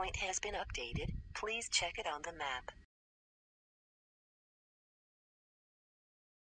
site has been updated. Please check it on the map.